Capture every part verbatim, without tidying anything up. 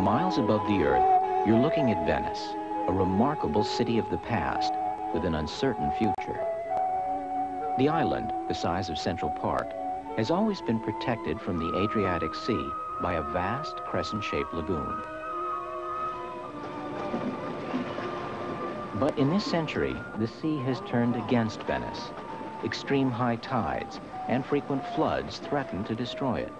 miles above the earth, you're looking at Venice, a remarkable city of the past with an uncertain future. The island, the size of Central Park, has always been protected from the Adriatic Sea by a vast crescent-shaped lagoon. But in this century, the sea has turned against Venice. Extreme high tides and frequent floods threaten to destroy it.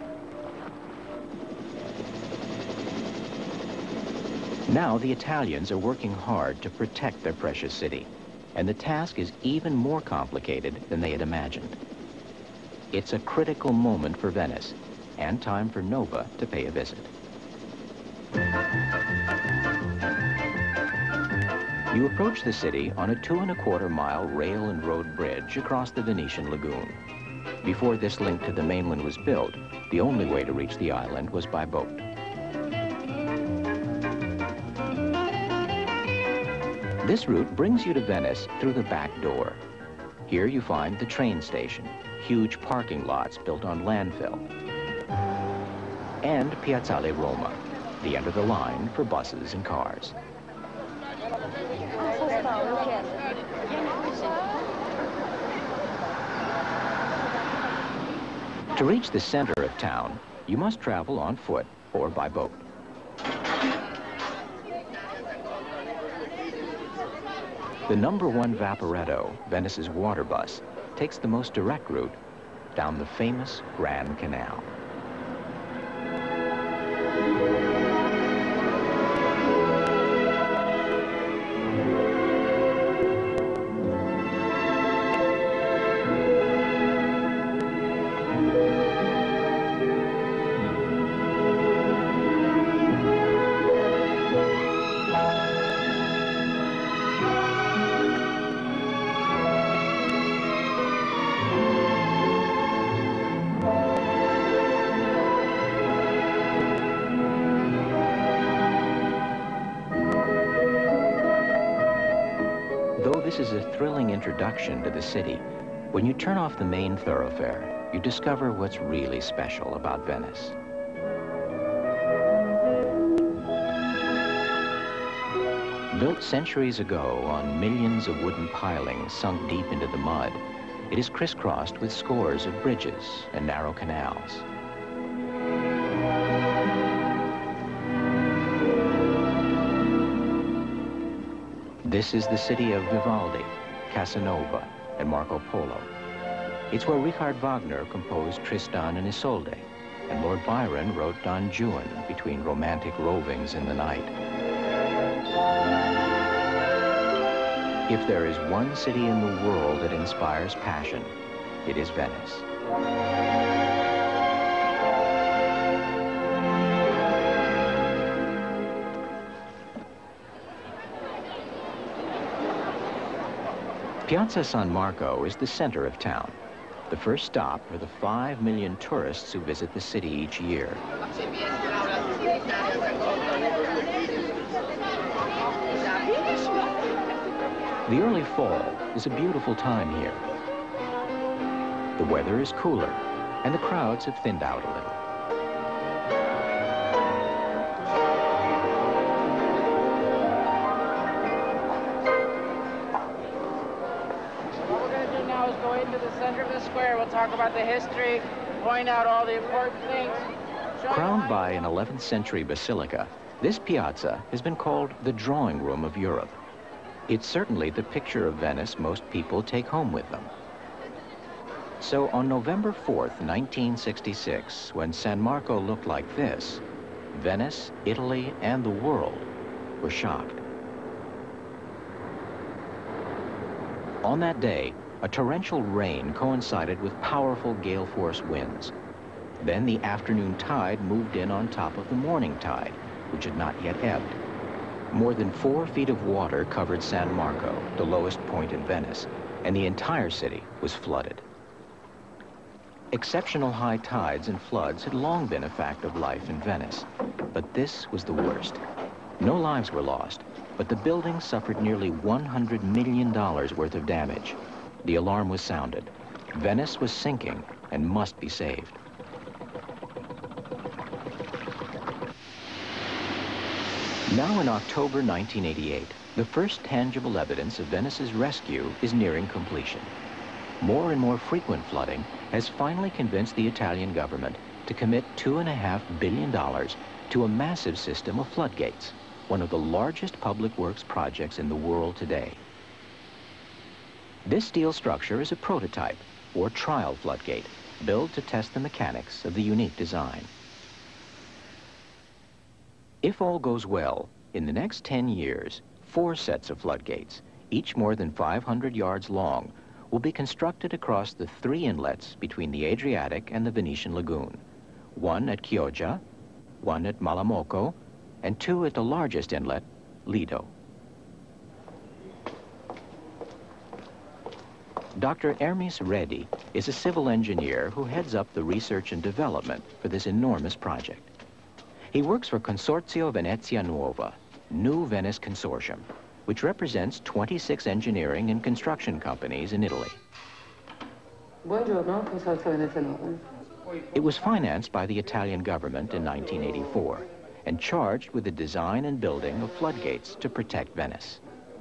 Now the Italians are working hard to protect their precious city, and the task is even more complicated than they had imagined. It's a critical moment for Venice, and time for Nova to pay a visit. You approach the city on a two and a quarter mile rail and road bridge across the Venetian lagoon. Before this link to the mainland was built, the only way to reach the island was by boat. This route brings you to Venice through the back door. Here you find the train station, huge parking lots built on landfill, and Piazzale Roma, the end of the line for buses and cars. To reach the center of town, you must travel on foot or by boat. The number one Vaporetto, Venice's water bus, takes the most direct route down the famous Grand Canal. This is a thrilling introduction to the city. When you turn off the main thoroughfare, you discover what's really special about Venice. Built centuries ago on millions of wooden pilings sunk deep into the mud, it is crisscrossed with scores of bridges and narrow canals. This is the city of Vivaldi, Casanova, and Marco Polo. It's where Richard Wagner composed Tristan and Isolde, and Lord Byron wrote Don Juan between romantic rovings in the night. If there is one city in the world that inspires passion, it is Venice. Piazza San Marco is the center of town, the first stop for the five million tourists who visit the city each year. The early fall is a beautiful time here. The weather is cooler, and the crowds have thinned out a little. We'll talk about the history, point out all the important things. Crowned by an eleventh century basilica, this piazza has been called the drawing room of Europe. It's certainly the picture of Venice most people take home with them. So on November fourth, nineteen sixty-six, when San Marco looked like this, Venice, Italy, and the world were shocked. On that day, a torrential rain coincided with powerful gale-force winds. Then the afternoon tide moved in on top of the morning tide, which had not yet ebbed. More than four feet of water covered San Marco, the lowest point in Venice, and the entire city was flooded. Exceptional high tides and floods had long been a fact of life in Venice, but this was the worst. No lives were lost, but the building suffered nearly one hundred million dollars worth of damage. The alarm was sounded. Venice was sinking and must be saved. Now in October nineteen eighty-eight, the first tangible evidence of Venice's rescue is nearing completion. More and more frequent flooding has finally convinced the Italian government to commit two and a half billion dollars to a massive system of floodgates, one of the largest public works projects in the world today. This steel structure is a prototype, or trial floodgate, built to test the mechanics of the unique design. If all goes well, in the next ten years, four sets of floodgates, each more than five hundred yards long, will be constructed across the three inlets between the Adriatic and the Venetian lagoon. One at Chioggia, one at Malamocco, and two at the largest inlet, Lido. Doctor Ermis Reddy is a civil engineer who heads up the research and development for this enormous project. He works for Consorzio Venezia Nuova, New Venice Consortium, which represents twenty-six engineering and construction companies in Italy. Buongiorno, Consorzio Venezia Nuova. It was financed by the Italian government in nineteen eighty-four and charged with the design and building of floodgates to protect Venice.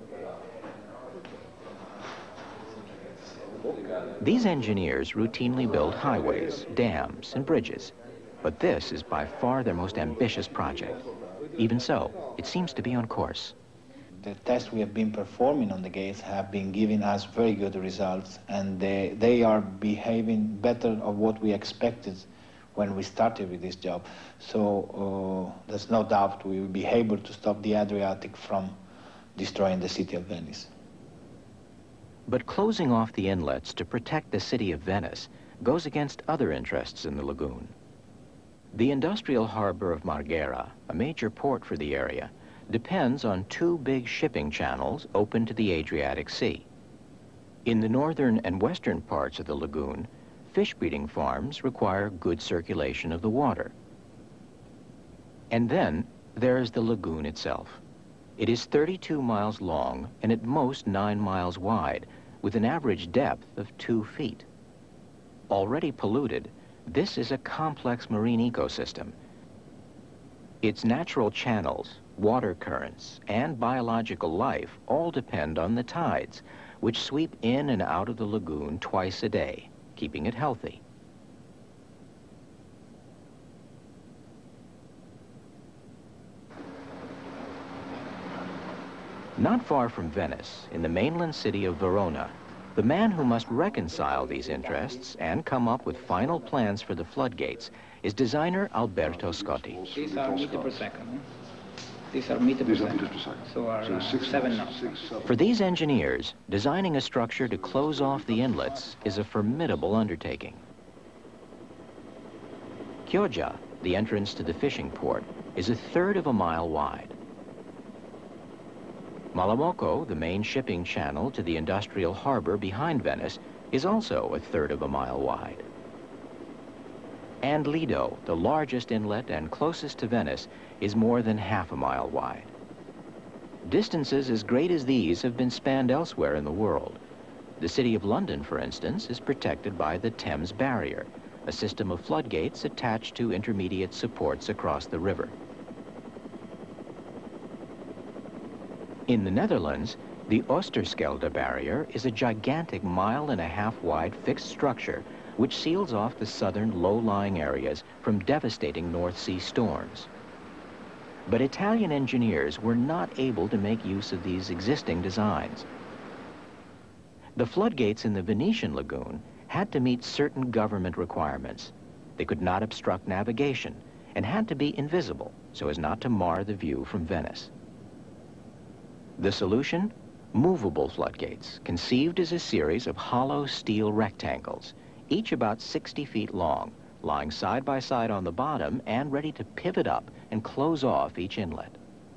These engineers routinely build highways, dams, and bridges, but this is by far their most ambitious project. Even so, it seems to be on course. The tests we have been performing on the gates have been giving us very good results, and they, they are behaving better of what we expected when we started with this job. So uh, there's no doubt we will be able to stop the Adriatic from destroying the city of Venice. But closing off the inlets to protect the city of Venice goes against other interests in the lagoon. The industrial harbor of Marghera, a major port for the area, depends on two big shipping channels open to the Adriatic Sea. In the northern and western parts of the lagoon, fish breeding farms require good circulation of the water. And then there's the lagoon itself. It is thirty-two miles long and at most nine miles wide, with an average depth of two feet. Already polluted, this is a complex marine ecosystem. Its natural channels, water currents, and biological life all depend on the tides, which sweep in and out of the lagoon twice a day, keeping it healthy. Not far from Venice, in the mainland city of Verona, the man who must reconcile these interests and come up with final plans for the floodgates is designer Alberto Scotti. These are meters per second. These are meters per second. So are uh, seven knots. For these engineers, designing a structure to close off the inlets is a formidable undertaking. Chioggia, the entrance to the fishing port, is a third of a mile wide. Malamocco, the main shipping channel to the industrial harbor behind Venice, is also a third of a mile wide. And Lido, the largest inlet and closest to Venice, is more than half a mile wide. Distances as great as these have been spanned elsewhere in the world. The city of London, for instance, is protected by the Thames Barrier, a system of floodgates attached to intermediate supports across the river. In the Netherlands, the Oosterschelde Barrier is a gigantic mile and a half wide fixed structure which seals off the southern low-lying areas from devastating North Sea storms. But Italian engineers were not able to make use of these existing designs. The floodgates in the Venetian lagoon had to meet certain government requirements. They could not obstruct navigation and had to be invisible so as not to mar the view from Venice. The solution? Movable floodgates, conceived as a series of hollow steel rectangles, each about sixty feet long, lying side by side on the bottom and ready to pivot up and close off each inlet.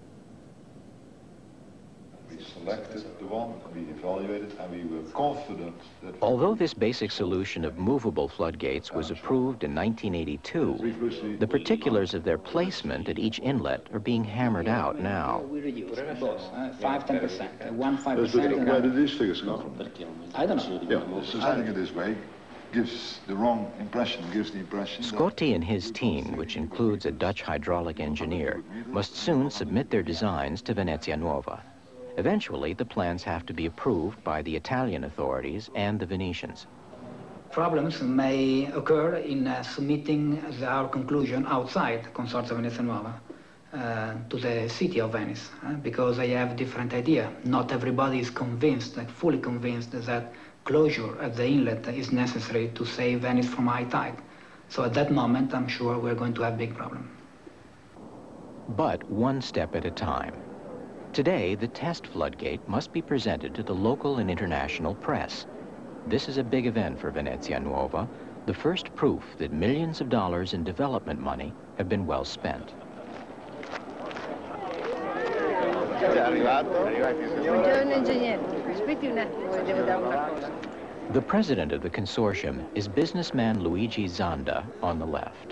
We selected the one, we evaluated, and we were confident that... Although this basic solution of movable floodgates was approved in nineteen eighty-two, the particulars of their placement at each inlet are being hammered out now. We reduce both, uh, five, ten percent, uh, one, five Where percent. did these figures come from? I don't know. Yeah, so standing it this way, gives the wrong impression, gives the impression... Scotti and his team, which includes a Dutch hydraulic engineer, must soon submit their designs to Venezia Nuova. Eventually, the plans have to be approved by the Italian authorities and the Venetians. Problems may occur in uh, submitting the, our conclusion outside Consorzio Venezia Nuova uh, to the city of Venice, uh, because they have different idea. Not everybody is convinced, like, fully convinced that closure at the inlet is necessary to save Venice from high tide. So at that moment, I'm sure we're going to have big problem. But one step at a time. Today, the test floodgate must be presented to the local and international press. This is a big event for Venezia Nuova, the first proof that millions of dollars in development money have been well spent. The president of the consortium is businessman Luigi Zanda on the left.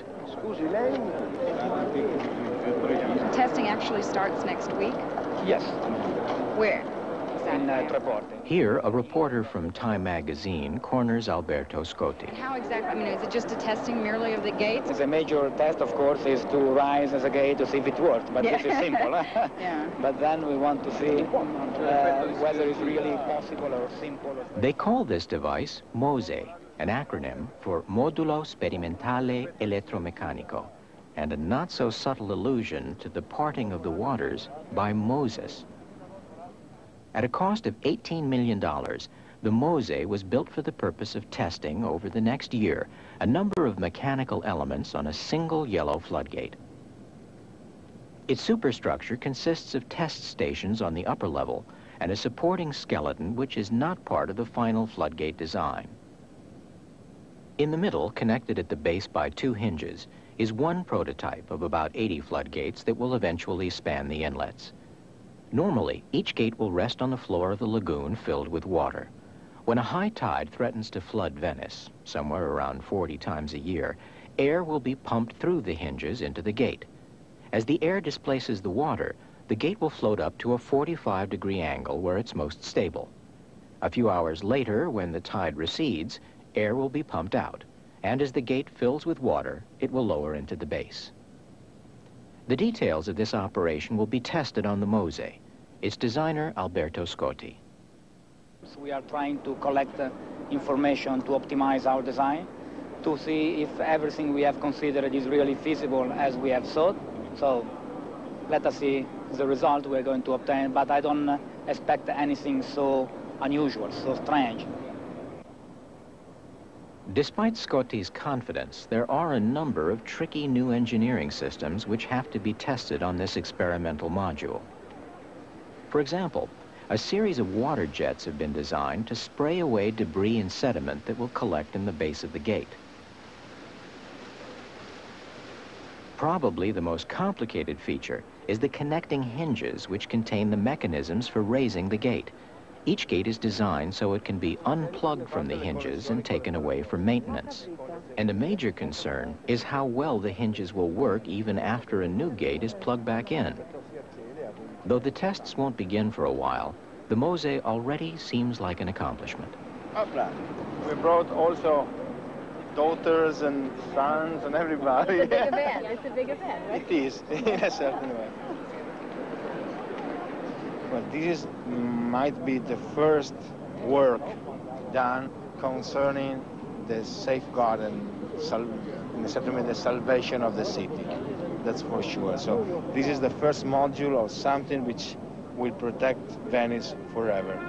Testing actually starts next week? Yes. Where? In uh, Treporte. Here, a reporter from Time magazine corners Alberto Scotti. How exactly? I mean, is it just a testing merely of the gates? The major test, of course, is to rise as a gate to see if it works, but Yeah. this is simple. Yeah. But then we want to see uh, whether it's really possible or simple. They call this device MOSE, an acronym for Modulo Sperimentale Elettromeccanico, and a not-so-subtle allusion to the parting of the waters by Moses. At a cost of eighteen million dollars, the MOSE was built for the purpose of testing over the next year a number of mechanical elements on a single yellow floodgate. Its superstructure consists of test stations on the upper level and a supporting skeleton which is not part of the final floodgate design. In the middle, connected at the base by two hinges, is one prototype of about eighty floodgates that will eventually span the inlets. Normally, each gate will rest on the floor of the lagoon filled with water. When a high tide threatens to flood Venice, somewhere around forty times a year, air will be pumped through the hinges into the gate. As the air displaces the water, the gate will float up to a forty-five degree angle where it's most stable. A few hours later, when the tide recedes, air will be pumped out, and as the gate fills with water, it will lower into the base. The details of this operation will be tested on the MOSE. Its designer, Alberto Scotti. So we are trying to collect uh, information to optimize our design, to see if everything we have considered is really feasible as we have thought. So let us see the result we're going to obtain, but I don't uh, expect anything so unusual, so strange. Despite Scotti's confidence, there are a number of tricky new engineering systems which have to be tested on this experimental module. For example, a series of water jets have been designed to spray away debris and sediment that will collect in the base of the gate. Probably the most complicated feature is the connecting hinges which contain the mechanisms for raising the gate. Each gate is designed so it can be unplugged from the hinges and taken away for maintenance. And a major concern is how well the hinges will work even after a new gate is plugged back in. Though the tests won't begin for a while, the MOSE already seems like an accomplishment. We brought also daughters and sons and everybody. It's a big event. It's a big event, right? It is, in a certain way. Well, this is, might be the first work done concerning the safeguard and, in a certain way, the salvation of the city. That's for sure. So this is the first module of something which will protect Venice forever.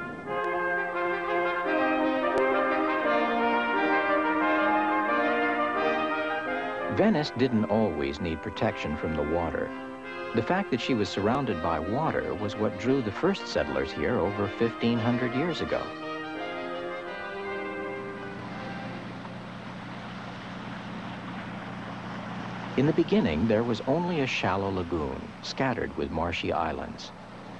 Venice didn't always need protection from the water. The fact that she was surrounded by water was what drew the first settlers here over fifteen hundred years ago. In the beginning, there was only a shallow lagoon, scattered with marshy islands.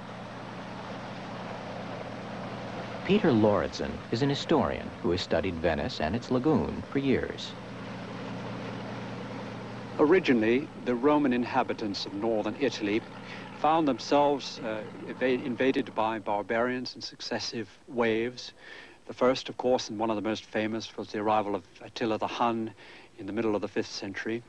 Peter Lauritsen is an historian who has studied Venice and its lagoon for years. Originally, the Roman inhabitants of northern Italy found themselves uh, invaded by barbarians in successive waves. The first, of course, and one of the most famous, was the arrival of Attila the Hun in the middle of the fifth century.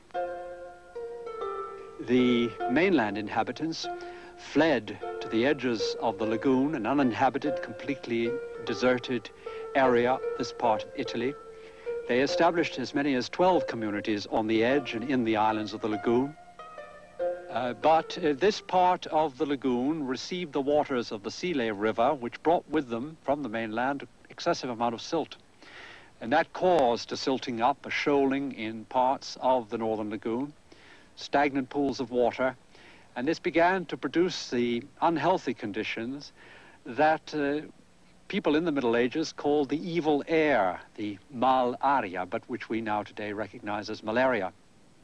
The mainland inhabitants fled to the edges of the lagoon, an uninhabited, completely deserted area, this part of Italy. They established as many as twelve communities on the edge and in the islands of the lagoon. Uh, but uh, this part of the lagoon received the waters of the Sile River, which brought with them from the mainland excessive amount of silt. And that caused a silting up, a shoaling in parts of the northern lagoon, stagnant pools of water, and this began to produce the unhealthy conditions that uh, people in the Middle Ages called the evil air, the malaria, but which we now today recognize as malaria.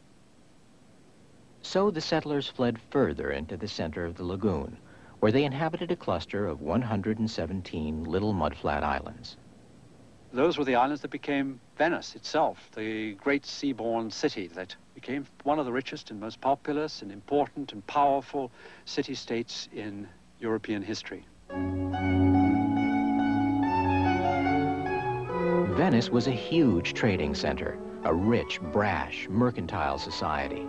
So the settlers fled further into the center of the lagoon, where they inhabited a cluster of one hundred seventeen little mudflat islands. Those were the islands that became Venice itself, the great seaborne city that became one of the richest and most populous and important and powerful city-states in European history. Venice was a huge trading center, a rich, brash, mercantile society.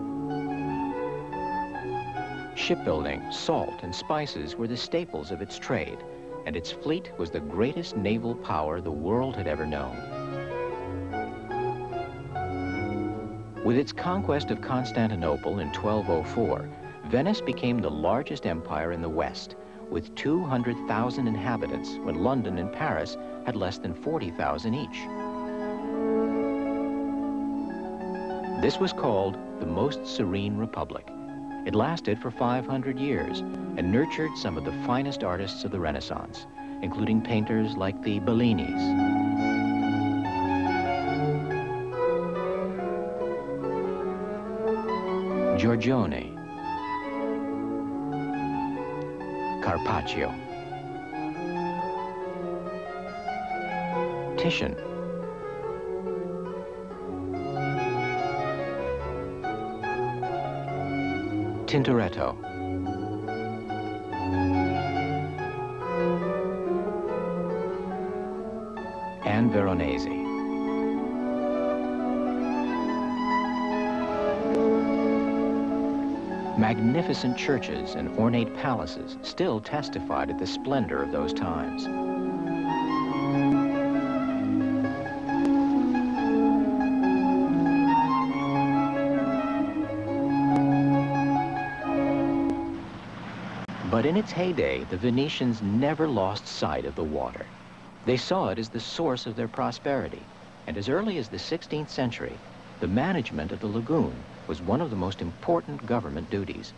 Shipbuilding, salt, and spices were the staples of its trade, and its fleet was the greatest naval power the world had ever known. With its conquest of Constantinople in twelve oh four, Venice became the largest empire in the West, with two hundred thousand inhabitants, when London and Paris had less than forty thousand each. This was called the Most Serene Republic. It lasted for five hundred years and nurtured some of the finest artists of the Renaissance, including painters like the Bellinis. Giorgione, Carpaccio, Titian, Tintoretto, and Veronese. Magnificent churches and ornate palaces still testified at the splendor of those times. But in its heyday, the Venetians never lost sight of the water. They saw it as the source of their prosperity, and as early as the sixteenth century, the management of the lagoon was one of the most important government duties.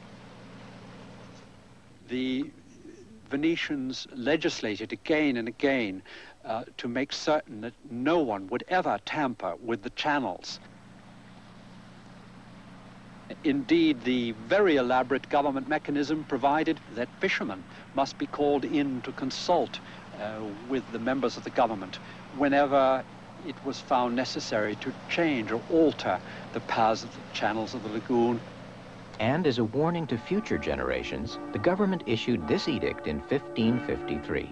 The Venetians legislated again and again uh, to make certain that no one would ever tamper with the channels. Indeed, the very elaborate government mechanism provided that fishermen must be called in to consult uh, with the members of the government whenever it was found necessary to change or alter the paths of the channels of the lagoon. And as a warning to future generations, the government issued this edict in fifteen fifty-three.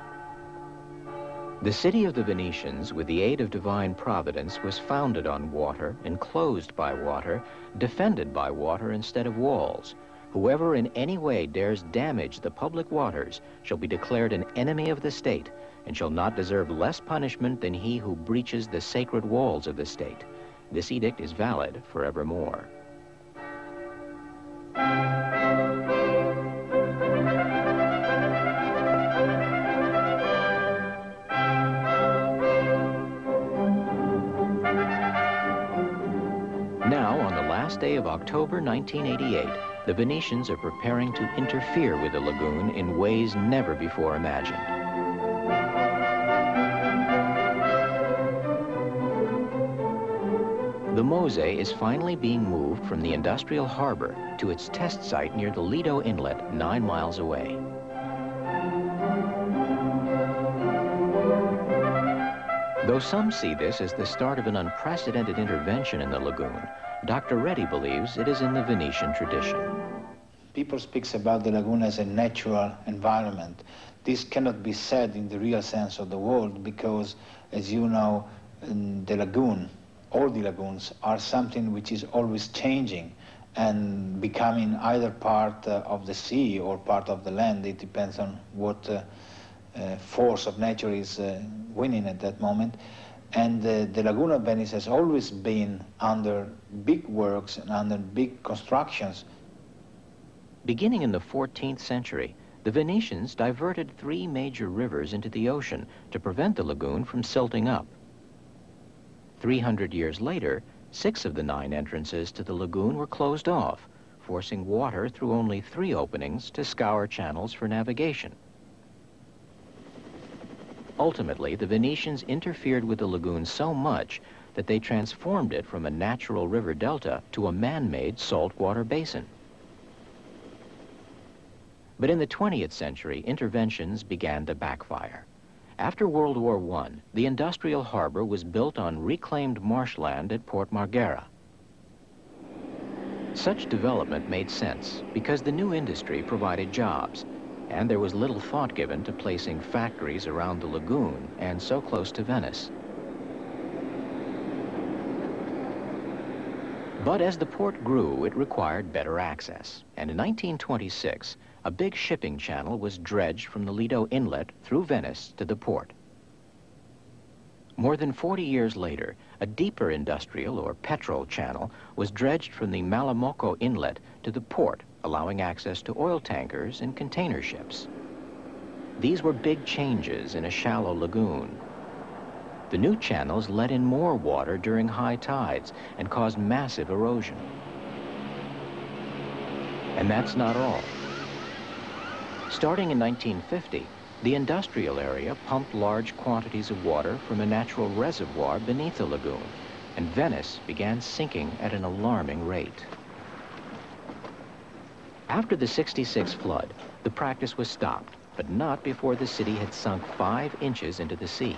The city of the Venetians, with the aid of divine providence, was founded on water, enclosed by water, defended by water instead of walls. Whoever in any way dares damage the public waters shall be declared an enemy of the state, and shall not deserve less punishment than he who breaches the sacred walls of the state. This edict is valid forevermore. Now, on the last day of October nineteen eighty-eight, the Venetians are preparing to interfere with the lagoon in ways never before imagined. The Mose is finally being moved from the industrial harbor to its test site near the Lido Inlet, nine miles away. Though some see this as the start of an unprecedented intervention in the lagoon, Doctor Reddy believes it is in the Venetian tradition. People speak about the lagoon as a natural environment. This cannot be said in the real sense of the word because, as you know, the lagoon, all the lagoons, are something which is always changing and becoming either part uh, of the sea or part of the land. It depends on what uh, uh, force of nature is uh, winning at that moment. And uh, the Lagoon of Venice has always been under big works and under big constructions. Beginning in the fourteenth century, the Venetians diverted three major rivers into the ocean to prevent the lagoon from silting up. three hundred years later, six of the nine entrances to the lagoon were closed off, forcing water through only three openings to scour channels for navigation. Ultimately, the Venetians interfered with the lagoon so much that they transformed it from a natural river delta to a man-made saltwater basin. But in the twentieth century, interventions began to backfire. After World War One, the industrial harbor was built on reclaimed marshland at Port Marghera. Such development made sense because the new industry provided jobs, and there was little thought given to placing factories around the lagoon and so close to Venice. But as the port grew, it required better access, and in nineteen twenty-six, a big shipping channel was dredged from the Lido Inlet through Venice to the port. More than forty years later, a deeper industrial or petrol channel was dredged from the Malamocco Inlet to the port, allowing access to oil tankers and container ships. These were big changes in a shallow lagoon. The new channels let in more water during high tides and caused massive erosion. And that's not all. Starting in nineteen fifty, the industrial area pumped large quantities of water from a natural reservoir beneath the lagoon, and Venice began sinking at an alarming rate. After the sixty-six flood, the practice was stopped, but not before the city had sunk five inches into the sea.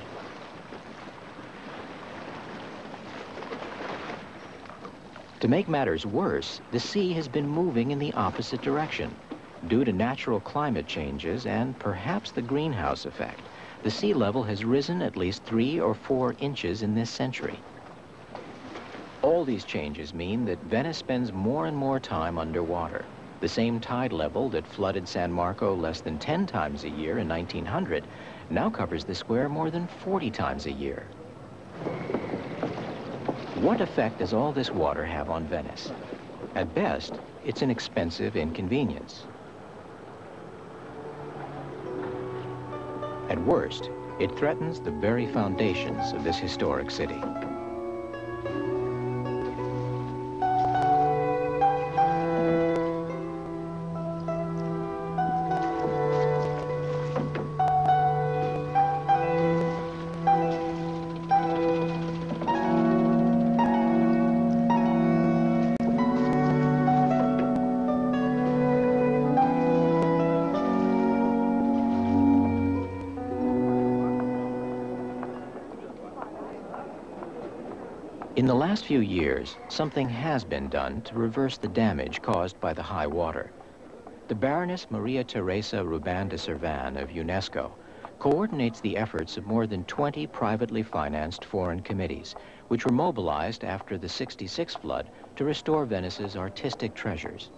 To make matters worse, the sea has been moving in the opposite direction. Due to natural climate changes and perhaps the greenhouse effect, the sea level has risen at least three or four inches in this century. All these changes mean that Venice spends more and more time underwater. The same tide level that flooded San Marco less than ten times a year in nineteen hundred now covers the square more than forty times a year. What effect does all this water have on Venice? At best, it's an expensive inconvenience. At worst, it threatens the very foundations of this historic city. In the last few years, something has been done to reverse the damage caused by the high water. The Baroness Maria Teresa Ruban de Servan of UNESCO coordinates the efforts of more than twenty privately financed foreign committees, which were mobilized after the sixty-six flood to restore Venice's artistic treasures.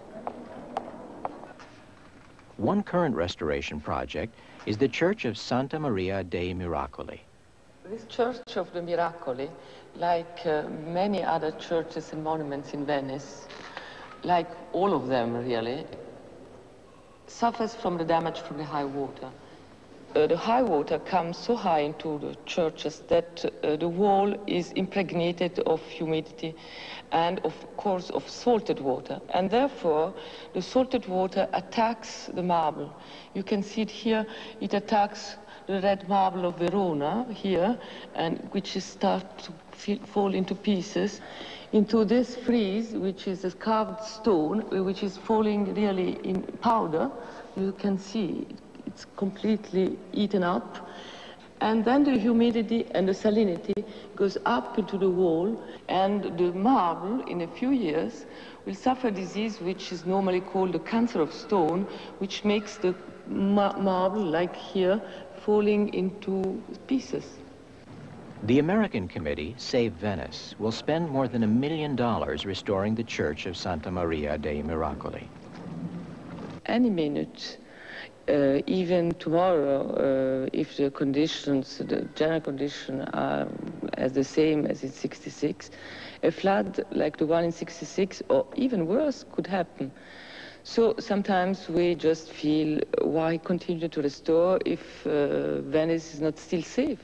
One current restoration project is the Church of Santa Maria dei Miracoli. This Church of the Miracoli, like uh, many other churches and monuments in Venice, like all of them really, suffers from the damage from the high water. Uh, the high water comes so high into the churches that uh, the wall is impregnated of humidity and of course of salted water, and therefore the salted water attacks the marble. You can see it here, it attacks the red marble of Verona here, and which is start to fall into pieces, into this frieze, which is a carved stone, which is falling really in powder. You can see it's completely eaten up. And then the humidity and the salinity goes up into the wall, and the marble, in a few years, will suffer a disease which is normally called the cancer of stone, which makes the ma marble, like here, falling into pieces. The American committee, Save Venice, will spend more than a million dollars restoring the church of Santa Maria dei Miracoli. Any minute, uh, even tomorrow, uh, if the conditions, the general conditions are as the same as in sixty-six, a flood like the one in sixty-six, or even worse, could happen. So sometimes we just feel, why continue to restore if uh, Venice is not still safe?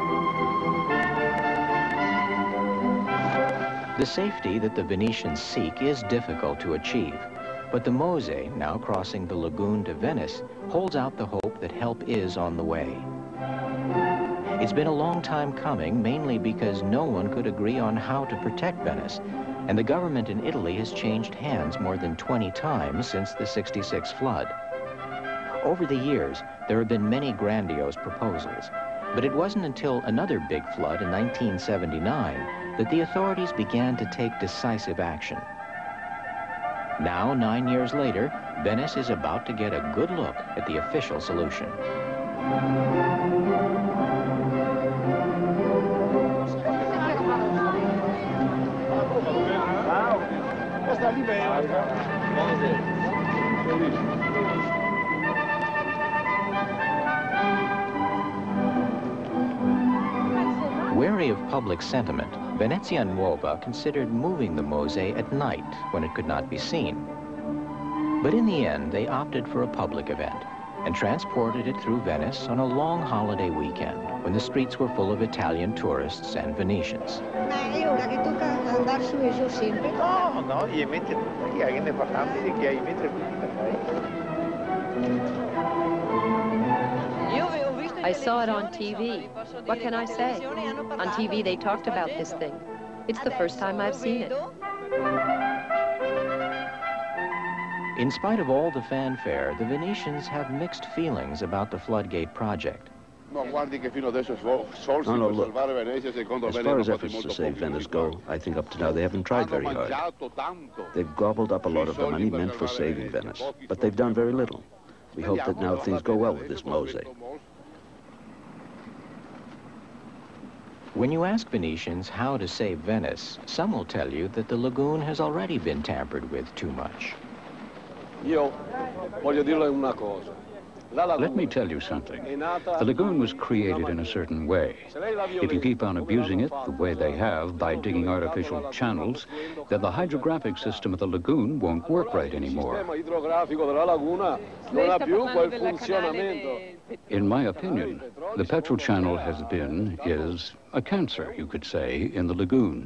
The safety that the Venetians seek is difficult to achieve, but the Mosè, now crossing the lagoon to Venice, holds out the hope that help is on the way. It's been a long time coming, mainly because no one could agree on how to protect Venice, and the government in Italy has changed hands more than twenty times since the sixty-six flood. Over the years, there have been many grandiose proposals, but it wasn't until another big flood in nineteen seventy-nine that the authorities began to take decisive action. Now, nine years later, Venice is about to get a good look at the official solution. Wary of public sentiment, Venezia Nuova considered moving the Mosè at night when it could not be seen. But in the end, they opted for a public event and transported it through Venice on a long holiday weekend when the streets were full of Italian tourists and Venetians. No, no, gli metti tutti, è importante che gli metti I saw it on T V. What can I say? On T V they talked about this thing. It's the first time I've seen it. In spite of all the fanfare, the Venetians have mixed feelings about the floodgate project. No, no, look. As far as efforts to save Venice go, I think up to now they haven't tried very hard. They've gobbled up a lot of the money meant for saving Venice, but they've done very little. We hope that now things go well with this Mosè. When you ask Venetians how to save Venice, some will tell you that the lagoon has already been tampered with too much. Let me tell you something. The lagoon was created in a certain way. If you keep on abusing it the way they have by digging artificial channels, then the hydrographic system of the lagoon won't work right anymore. In my opinion, the petrol channel has been, is, a cancer, you could say, in the lagoon.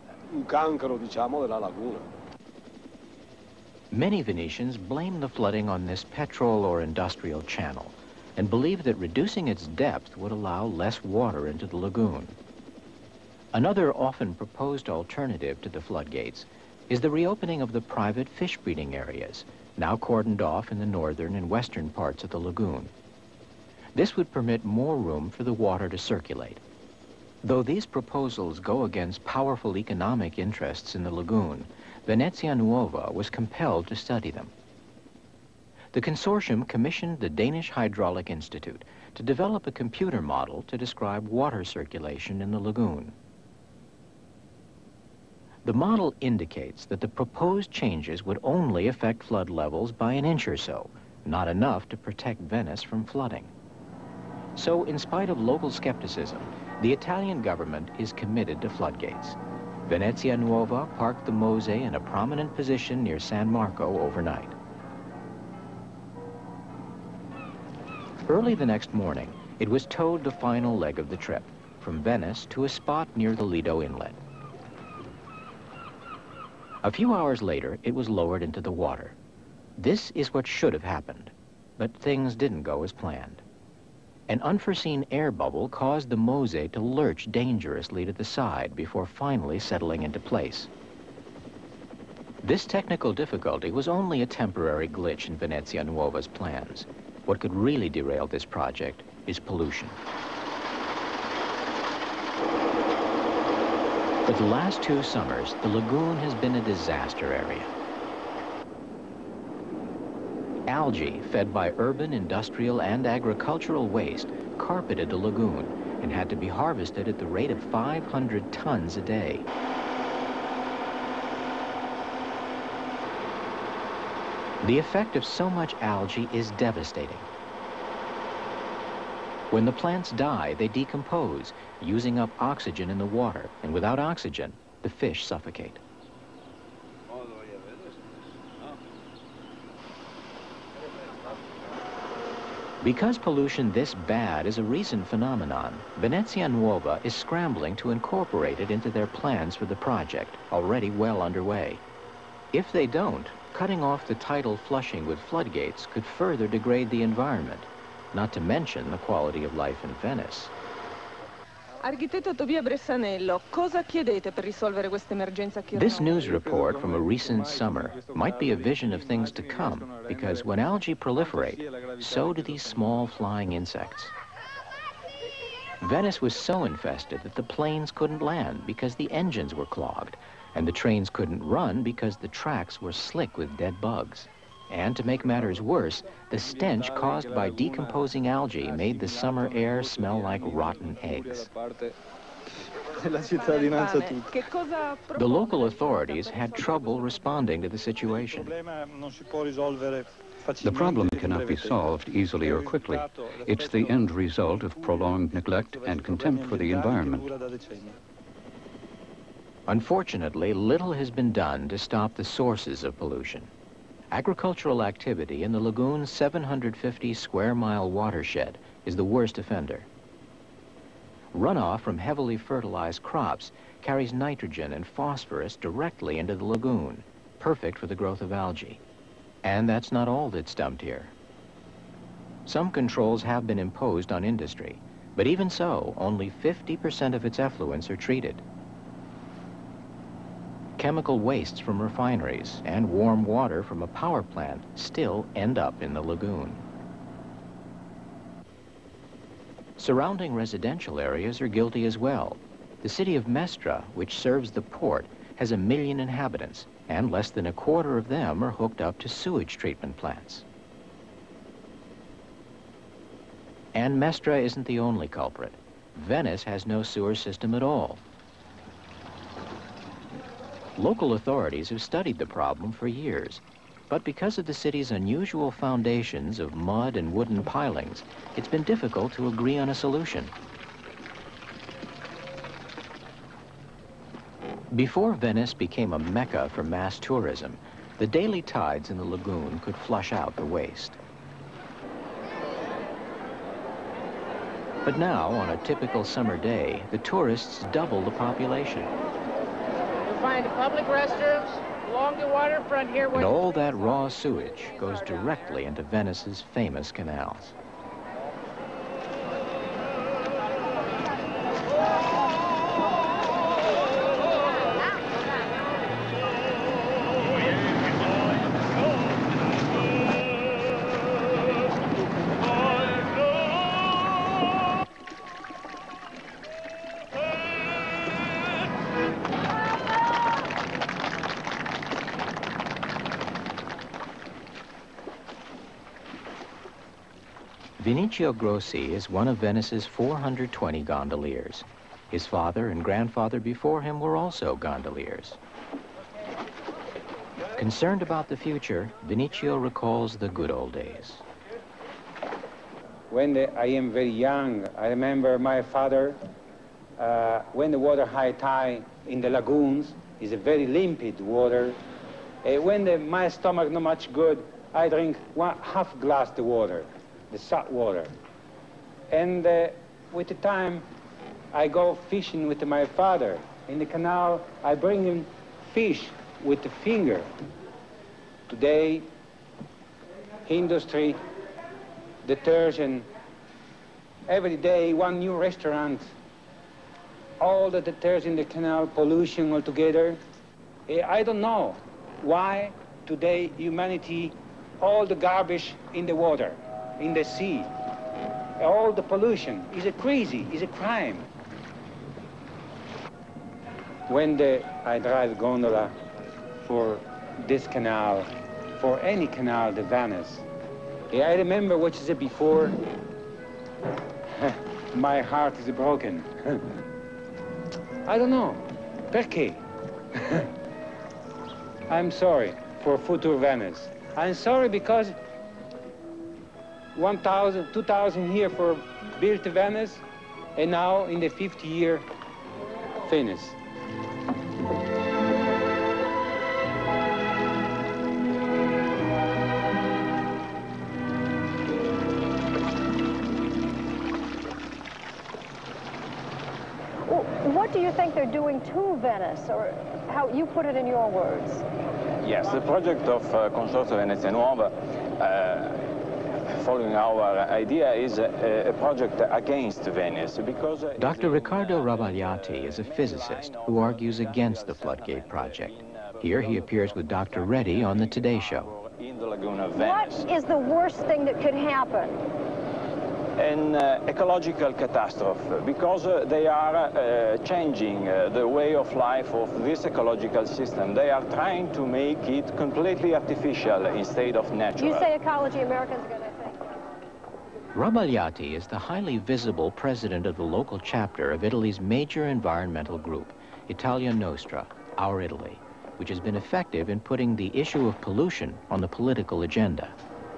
Many Venetians blame the flooding on this petrol or industrial channel and believe that reducing its depth would allow less water into the lagoon. Another often proposed alternative to the floodgates is the reopening of the private fish breeding areas, now cordoned off in the northern and western parts of the lagoon. This would permit more room for the water to circulate. Though these proposals go against powerful economic interests in the lagoon, Venezia Nuova was compelled to study them. The consortium commissioned the Danish Hydraulic Institute to develop a computer model to describe water circulation in the lagoon. The model indicates that the proposed changes would only affect flood levels by an inch or so, not enough to protect Venice from flooding. So, in spite of local skepticism, the Italian government is committed to floodgates. Venezia Nuova parked the Mosè in a prominent position near San Marco overnight. Early the next morning, it was towed the final leg of the trip, from Venice to a spot near the Lido Inlet. A few hours later, it was lowered into the water. This is what should have happened, but things didn't go as planned. An unforeseen air bubble caused the Mosè to lurch dangerously to the side before finally settling into place. This technical difficulty was only a temporary glitch in Venezia Nuova's plans. What could really derail this project is pollution. But the last two summers, the lagoon has been a disaster area. Algae, fed by urban, industrial, and agricultural waste, carpeted the lagoon and had to be harvested at the rate of five hundred tons a day. The effect of so much algae is devastating. When the plants die, they decompose, using up oxygen in the water, and without oxygen, the fish suffocate. Because pollution this bad is a recent phenomenon, Venezia Nuova is scrambling to incorporate it into their plans for the project, already well underway. If they don't, cutting off the tidal flushing with floodgates could further degrade the environment, not to mention the quality of life in Venice. This news report from a recent summer might be a vision of things to come, because when algae proliferate, so do these small flying insects. Venice was so infested that the planes couldn't land because the engines were clogged, and the trains couldn't run because the tracks were slick with dead bugs. And to make matters worse, the stench caused by decomposing algae made the summer air smell like rotten eggs. The local authorities had trouble responding to the situation. The problem cannot be solved easily or quickly. It's the end result of prolonged neglect and contempt for the environment. Unfortunately, little has been done to stop the sources of pollution. Agricultural activity in the lagoon's seven hundred fifty square mile watershed is the worst offender. Runoff from heavily fertilized crops carries nitrogen and phosphorus directly into the lagoon, perfect for the growth of algae. And that's not all that's dumped here. Some controls have been imposed on industry, but even so, only fifty percent of its effluents are treated. Chemical wastes from refineries and warm water from a power plant still end up in the lagoon. Surrounding residential areas are guilty as well. The city of Mestre, which serves the port, has a million inhabitants, and less than a quarter of them are hooked up to sewage treatment plants. And Mestre isn't the only culprit. Venice has no sewer system at all. Local authorities have studied the problem for years, but because of the city's unusual foundations of mud and wooden pilings, it's been difficult to agree on a solution. Before Venice became a mecca for mass tourism, the daily tides in the lagoon could flush out the waste. But now, on a typical summer day, the tourists double the population. Find public restrooms along the waterfront here. And all that raw sewage goes directly into Venice's famous canals. Vinicio Grossi is one of Venice's four hundred twenty gondoliers. His father and grandfather before him were also gondoliers. Concerned about the future, Vinicio recalls the good old days. When the, I am very young, I remember my father, uh, when the water high tide in the lagoons is a very limpid water. Uh, when the, my stomach not much good, I drink one half glass the water. The salt water. And uh, with the time, I go fishing with my father. In the canal, I bring him fish with the finger. Today, industry, detergent, every day one new restaurant, all the detergent in the canal, pollution altogether. I don't know why today humanity, all the garbage in the water, in the sea, all the pollution is a crazy, is a crime. when the, I drive gondola for this canal, for any canal, the Venice, I remember what you said before, my heart is broken. I don't know, perché? I'm sorry for future Venice. I'm sorry because one thousand, two thousand here for built Venice, and now in the fifty year, Venice. What do you think they're doing to Venice, or how you put it in your words? Yes, the project of uh, Consorzio Venezia Nuova, uh, following our idea, is a, a project against Venice because... Uh, Doctor Riccardo Rabagliati is a physicist who argues against the floodgate project. Here he appears with Doctor Reddy on the Today Show. In the lagoon of Venice. What is the worst thing that could happen? An uh, ecological catastrophe, because uh, they are uh, changing uh, the way of life of this ecological system. They are trying to make it completely artificial instead of natural. You say ecology, Americans are going to think. Rabagliati is the highly visible president of the local chapter of Italy's major environmental group, Italia Nostra, Our Italy, which has been effective in putting the issue of pollution on the political agenda.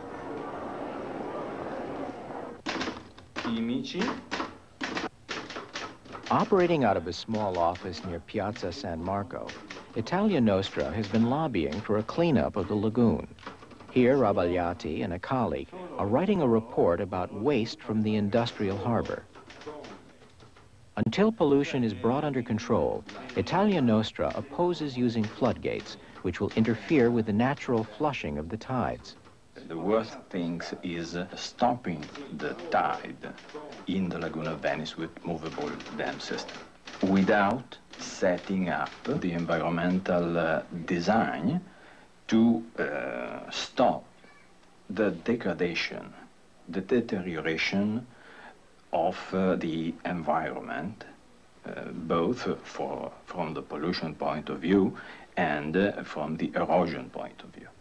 Operating out of a small office near Piazza San Marco, Italia Nostra has been lobbying for a cleanup of the lagoon. Here, Rabagliati and a colleague are writing a report about waste from the industrial harbor. Until pollution is brought under control, Italia Nostra opposes using floodgates, which will interfere with the natural flushing of the tides. The worst thing is stopping the tide in the Lagoon of Venice with movable dam system without setting up the environmental uh, design to uh, stop the degradation, the deterioration of uh, the environment, uh, both for, from the pollution point of view and uh, from the erosion point of view.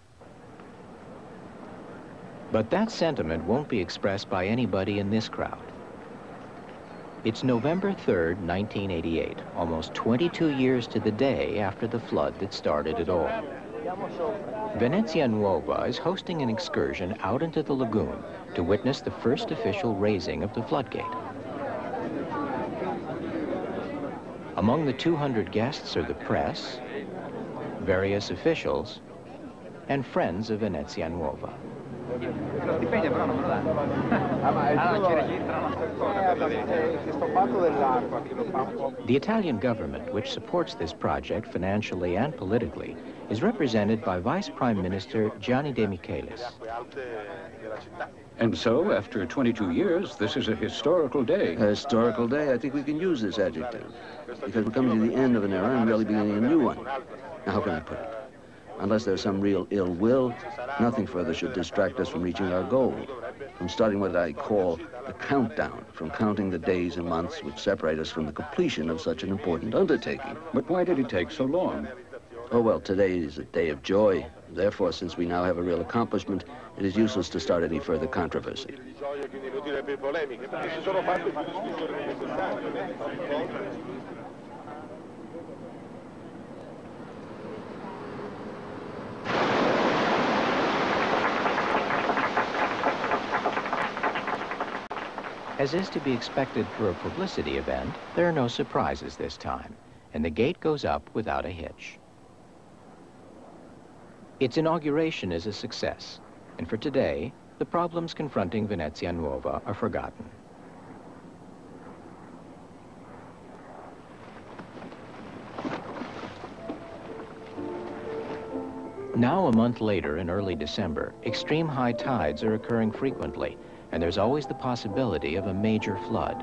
But that sentiment won't be expressed by anybody in this crowd. It's November third, nineteen eighty-eight, almost twenty-two years to the day after the flood that started it all. Venezia Nuova is hosting an excursion out into the lagoon to witness the first official raising of the floodgate. Among the two hundred guests are the press, various officials, and friends of Venezia Nuova. The Italian government, which supports this project financially and politically, is represented by Vice Prime Minister Gianni De Michelis. And so, after twenty-two years, this is a historical day. A historical day, I think we can use this adjective, because we're coming to the end of an era and really beginning a new one. Now, how can I put it? Unless there's some real ill will, nothing further should distract us from reaching our goal, from starting what I call the countdown, from counting the days and months which separate us from the completion of such an important undertaking. But why did it take so long? Oh, well, today is a day of joy. Therefore, since we now have a real accomplishment, it is useless to start any further controversy. As is to be expected for a publicity event, there are no surprises this time, and the gate goes up without a hitch. Its inauguration is a success, and for today, the problems confronting Venezia Nuova are forgotten. Now, a month later, in early December, extreme high tides are occurring frequently, and there's always the possibility of a major flood.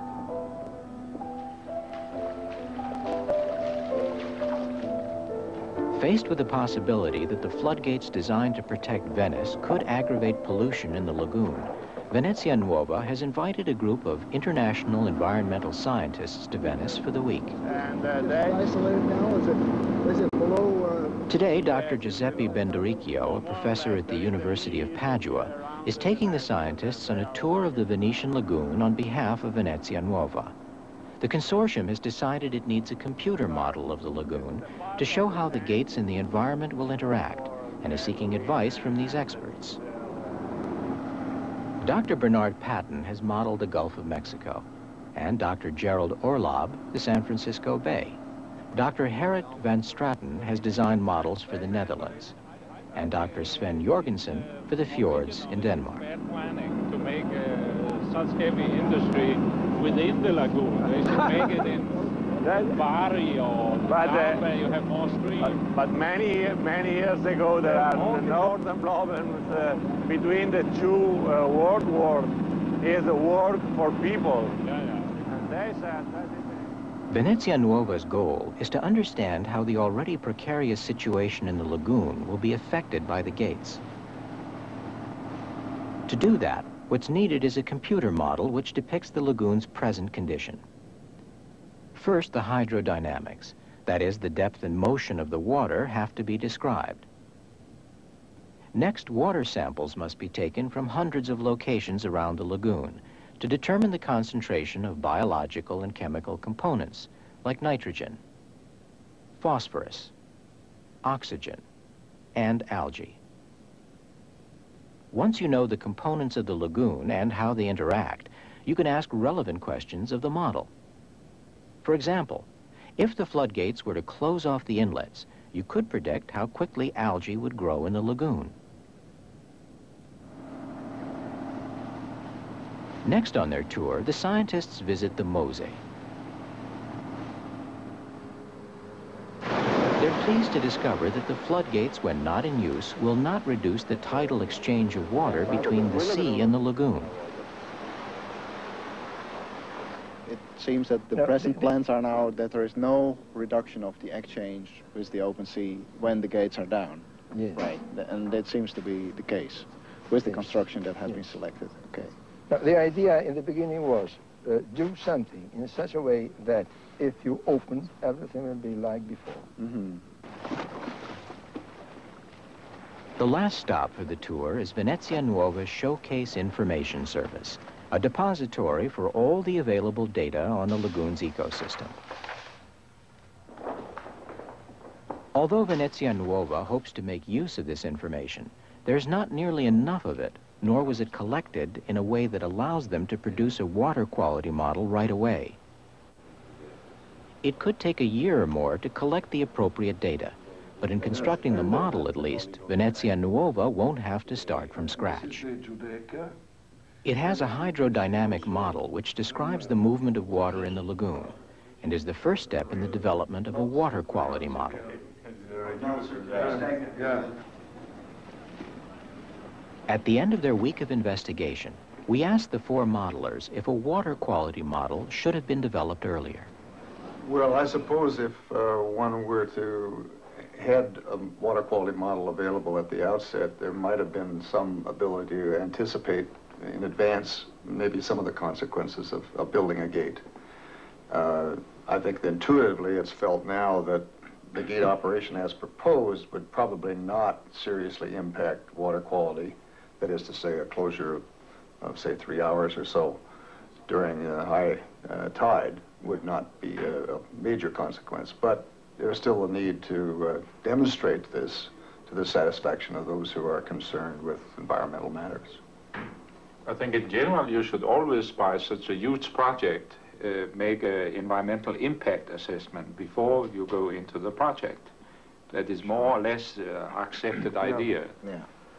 Faced with the possibility that the floodgates designed to protect Venice could aggravate pollution in the lagoon, Venezia Nuova has invited a group of international environmental scientists to Venice for the week. And uh, they... isolated now? Is it, is it below... Uh... Today, Doctor Giuseppe Bendoricchio, a professor at the University of Padua, is taking the scientists on a tour of the Venetian lagoon on behalf of Venezia Nuova. The consortium has decided it needs a computer model of the lagoon to show how the gates and the environment will interact, and is seeking advice from these experts. Doctor Bernard Patton has modeled the Gulf of Mexico, and Doctor Gerald Orlob the San Francisco Bay. Doctor Gerrit van Straten has designed models for the Netherlands, and Doctor Sven Jorgensen for the fjords in Denmark. Planning to make uh, such heavy industry within the lagoon. They should make it in Bari or but, uh, where you have more streams. But, but many, many years ago, there are no problems uh, between the two uh, world wars. Is a work for people. Yeah, yeah. And they said that Venezia Nuova's goal is to understand how the already precarious situation in the lagoon will be affected by the gates. To do that, what's needed is a computer model which depicts the lagoon's present condition. First, the hydrodynamics, that is, the depth and motion of the water, have to be described. Next, water samples must be taken from hundreds of locations around the lagoon to determine the concentration of biological and chemical components, like nitrogen, phosphorus, oxygen, and algae. Once you know the components of the lagoon and how they interact, you can ask relevant questions of the model. For example, if the floodgates were to close off the inlets, you could predict how quickly algae would grow in the lagoon. Next on their tour, the scientists visit the Mose. They're pleased to discover that the floodgates, when not in use, will not reduce the tidal exchange of water between the sea and the lagoon. It seems that the present plans are now that there is no reduction of the exchange with the open sea when the gates are down. Yes. Right, and that seems to be the case with the Yes. construction that has Yes. been selected. Okay. Now, the idea in the beginning was uh, do something in such a way that if you open, everything will be like before. Mm-hmm. The last stop for the tour is Venezia Nuova's Showcase Information Service, a depository for all the available data on the lagoon's ecosystem. Although Venezia Nuova hopes to make use of this information, there's not nearly enough of it, nor was it collected in a way that allows them to produce a water quality model right away. It could take a year or more to collect the appropriate data, but in constructing the model at least, Venezia Nuova won't have to start from scratch. It has a hydrodynamic model which describes the movement of water in the lagoon and is the first step in the development of a water quality model. At the end of their week of investigation, we asked the four modelers if a water quality model should have been developed earlier. Well, I suppose if uh, one were to had a water quality model available at the outset, there might have been some ability to anticipate in advance maybe some of the consequences of, of building a gate. Uh, I think that intuitively it's felt now that the gate operation as proposed would probably not seriously impact water quality. That is to say, a closure of, of say, three hours or so during a high uh, tide would not be a, a major consequence. But there's still a need to uh, demonstrate this to the satisfaction of those who are concerned with environmental matters. I think in general you should always, by such a huge project, uh, make an environmental impact assessment before you go into the project. That is more or less uh, accepted idea. Yeah.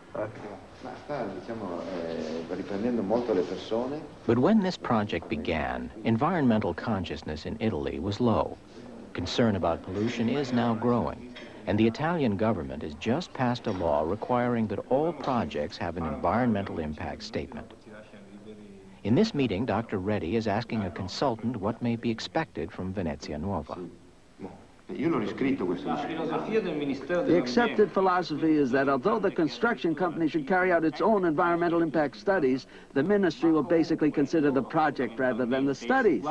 But when this project began, environmental consciousness in Italy was low. Concern about pollution is now growing, and the Italian government has just passed a law requiring that all projects have an environmental impact statement. In this meeting, Doctor Reddy is asking a consultant what may be expected from Venezia Nuova. The accepted philosophy is that although the construction company should carry out its own environmental impact studies, the ministry will basically consider the project rather than the studies.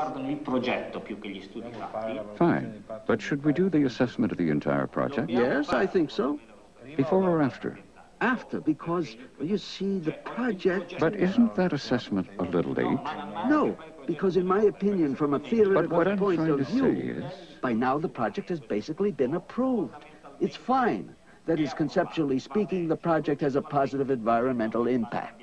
Fine, but should we do the assessment of the entire project? Yes, I think so. Before or after? After, because, well, you see, the project... But isn't that assessment a little late? No, because in my opinion, from a theoretical but what point I'm trying of to view, say is... by now the project has basically been approved. It's fine. That is, conceptually speaking, the project has a positive environmental impact.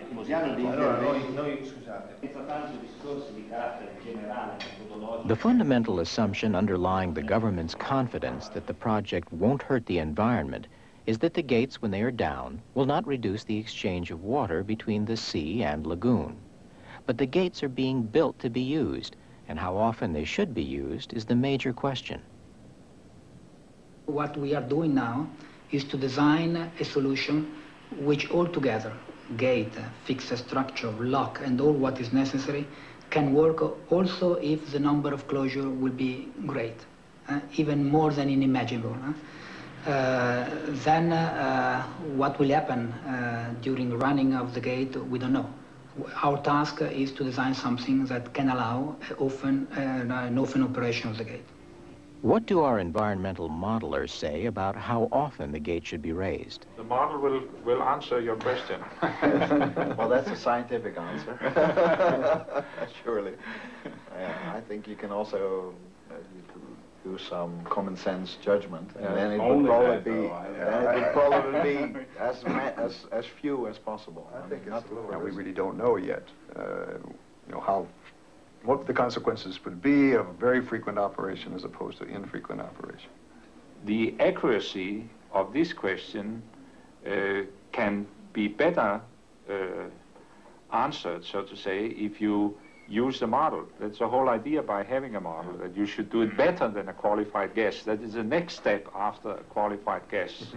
The fundamental assumption underlying the government's confidence that the project won't hurt the environment is that the gates, when they are down, will not reduce the exchange of water between the sea and lagoon. But the gates are being built to be used, and how often they should be used is the major question. What we are doing now is to design a solution which altogether, gate, fixed structure, lock, and all what is necessary, can work also if the number of closure will be great, uh, even more than inimaginable. Huh? Uh, then uh, what will happen uh, during running of the gate, we don't know. Our task is to design something that can allow often, uh, an often operation of the gate. What do our environmental modelers say about how often the gate should be raised? The model will, will answer your question. Well, that's a scientific answer. Surely. Yeah, I think you can also uh, you could do some common sense judgment, and Yeah, then it would only probably that, be, though, I- then it would probably be as, ma as as few as possible. I think not it's, now, we really don't know yet, uh, you know, how, what the consequences would be of very frequent operation as opposed to infrequent operation. The accuracy of this question uh, can be better uh, answered, so to say, if you use the model. That's the whole idea by having a model, that you should do it better than a qualified guess. That is the next step after a qualified guess.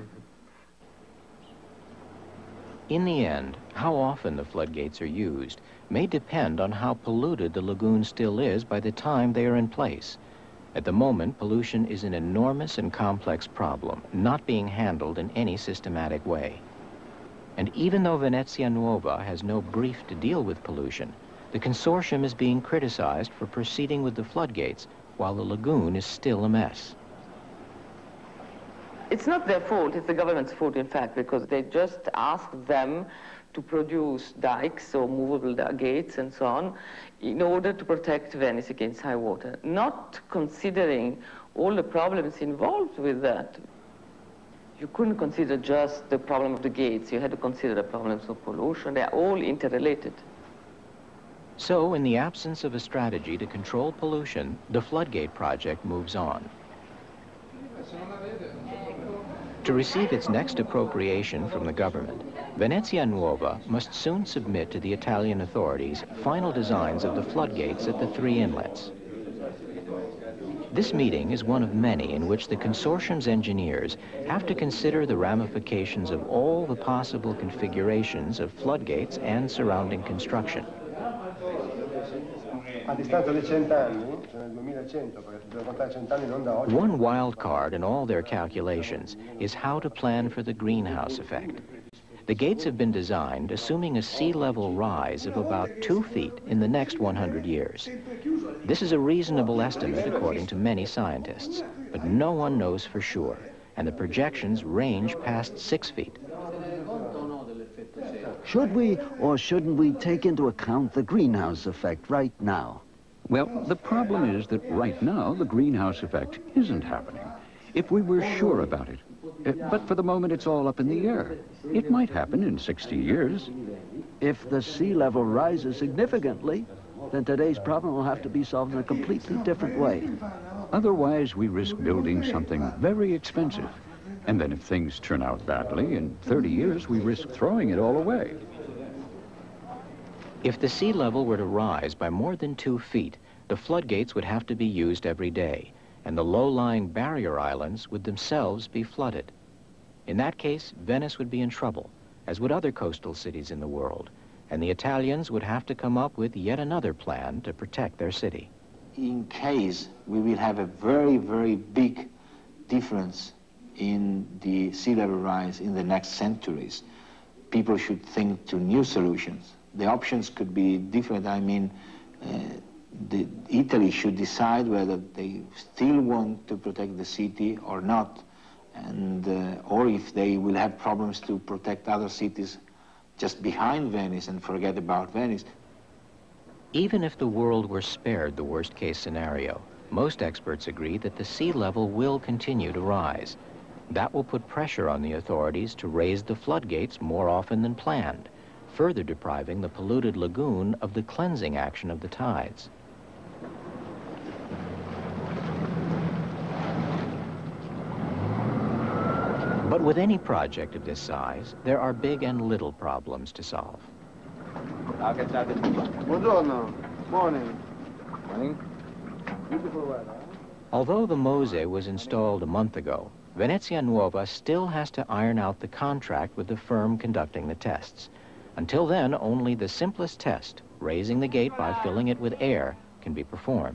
In the end, how often the floodgates are used may depend on how polluted the lagoon still is by the time they are in place. At the moment, pollution is an enormous and complex problem, not being handled in any systematic way. And even though Venezia Nuova has no brief to deal with pollution, the consortium is being criticized for proceeding with the floodgates while the lagoon is still a mess. It's not their fault, it's the government's fault, in fact, because they just asked them to produce dikes or movable gates and so on in order to protect Venice against high water, not considering all the problems involved with that. You couldn't consider just the problem of the gates, you had to consider the problems of pollution. They are all interrelated. So, in the absence of a strategy to control pollution, the floodgate project moves on. To receive its next appropriation from the government, Venezia Nuova must soon submit to the Italian authorities final designs of the floodgates at the three inlets. This meeting is one of many in which the consortium's engineers have to consider the ramifications of all the possible configurations of floodgates and surrounding construction. One wild card in all their calculations is how to plan for the greenhouse effect. The gates have been designed assuming a sea level rise of about two feet in the next one hundred years. This is a reasonable estimate according to many scientists, but no one knows for sure, and the projections range past six feet. Should we or shouldn't we take into account the greenhouse effect right now? Well, the problem is that right now the greenhouse effect isn't happening. If we were sure about it. Uh, but for the moment it's all up in the air. It might happen in sixty years. If the sea level rises significantly, then today's problem will have to be solved in a completely different way. Otherwise, we risk building something very expensive. And then if things turn out badly, in thirty years, we risk throwing it all away. If the sea level were to rise by more than two feet, the floodgates would have to be used every day, and the low-lying barrier islands would themselves be flooded. In that case, Venice would be in trouble, as would other coastal cities in the world, and the Italians would have to come up with yet another plan to protect their city. In case we will have a very, very big difference in the sea level rise in the next centuries, people should think to new solutions. The options could be different. I mean, uh, the, Italy should decide whether they still want to protect the city or not, and uh, or if they will have problems to protect other cities just behind Venice and forget about Venice. Even if the world were spared the worst-case scenario, most experts agree that the sea level will continue to rise. That will put pressure on the authorities to raise the floodgates more often than planned, further depriving the polluted lagoon of the cleansing action of the tides. But with any project of this size, there are big and little problems to solve. Buongiorno. Morning. Morning. Beautiful weather. Although the Mose was installed a month ago, Venezia Nuova still has to iron out the contract with the firm conducting the tests. Until then, only the simplest test, raising the gate by filling it with air, can be performed.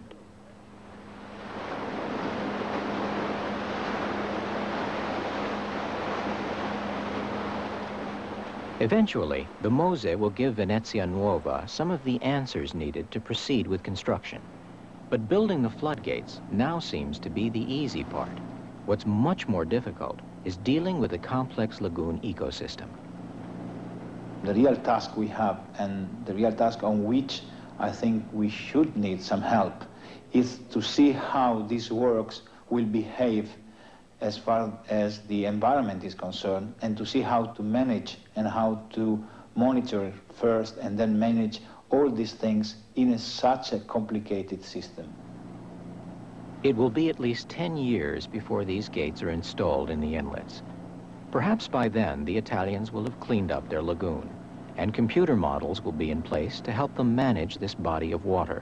Eventually, the Mose will give Venezia Nuova some of the answers needed to proceed with construction. But building the floodgates now seems to be the easy part. What's much more difficult is dealing with the complex lagoon ecosystem. The real task we have, and the real task on which I think we should need some help, is to see how these works will behave as far as the environment is concerned, and to see how to manage and how to monitor first and then manage all these things in a, such a complicated system. It will be at least ten years before these gates are installed in the inlets. Perhaps by then, the Italians will have cleaned up their lagoon, and computer models will be in place to help them manage this body of water.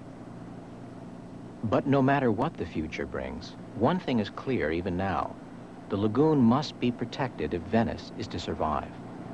But no matter what the future brings, one thing is clear even now. The lagoon must be protected if Venice is to survive.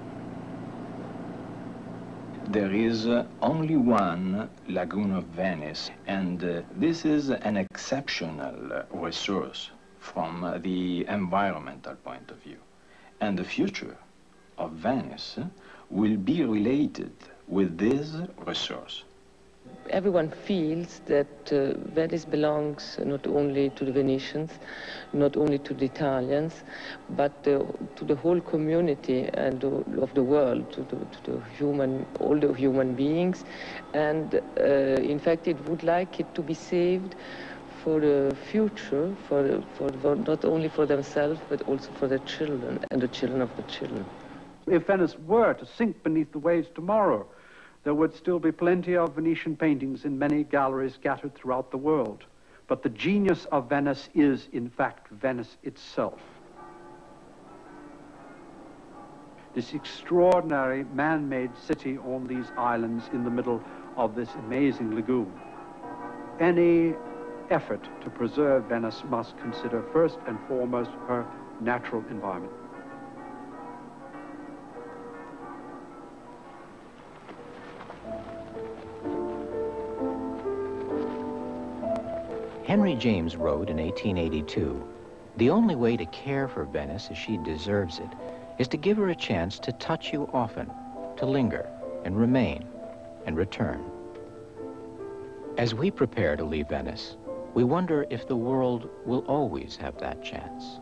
There is uh, only one lagoon of Venice, and uh, this is an exceptional uh, resource from uh, the environmental point of view. And the future of Venice uh, will be related with this resource. Everyone feels that uh, Venice belongs not only to the Venetians, not only to the Italians, but uh, to the whole community and uh, of the world, to the, to the human, all the human beings. And uh, in fact, it would like it to be saved for the future, for, for, for not only for themselves, but also for their children and the children of the children. If Venice were to sink beneath the waves tomorrow, there would still be plenty of Venetian paintings in many galleries scattered throughout the world. But the genius of Venice is, in fact, Venice itself. This extraordinary man-made city on these islands in the middle of this amazing lagoon. Any effort to preserve Venice must consider first and foremost her natural environment. Henry James wrote in eighteen eighty-two, "The only way to care for Venice as she deserves it is to give her a chance to touch you often, to linger and remain and return." As we prepare to leave Venice, we wonder if the world will always have that chance.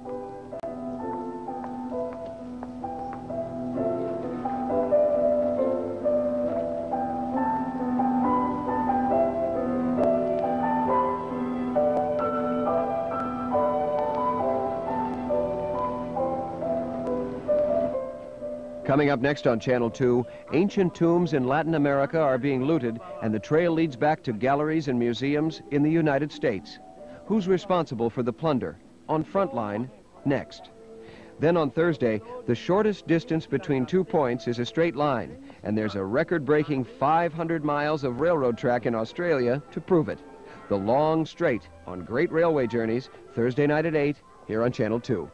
Coming up next on Channel two, ancient tombs in Latin America are being looted, and the trail leads back to galleries and museums in the United States. Who's responsible for the plunder? On Frontline, next. Then on Thursday, the shortest distance between two points is a straight line, and there's a record-breaking five hundred miles of railroad track in Australia to prove it. The Long Straight on Great Railway Journeys, Thursday night at eight, here on Channel two.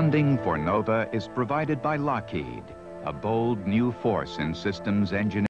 Funding for NOVA is provided by Lockheed, a bold new force in systems engineering.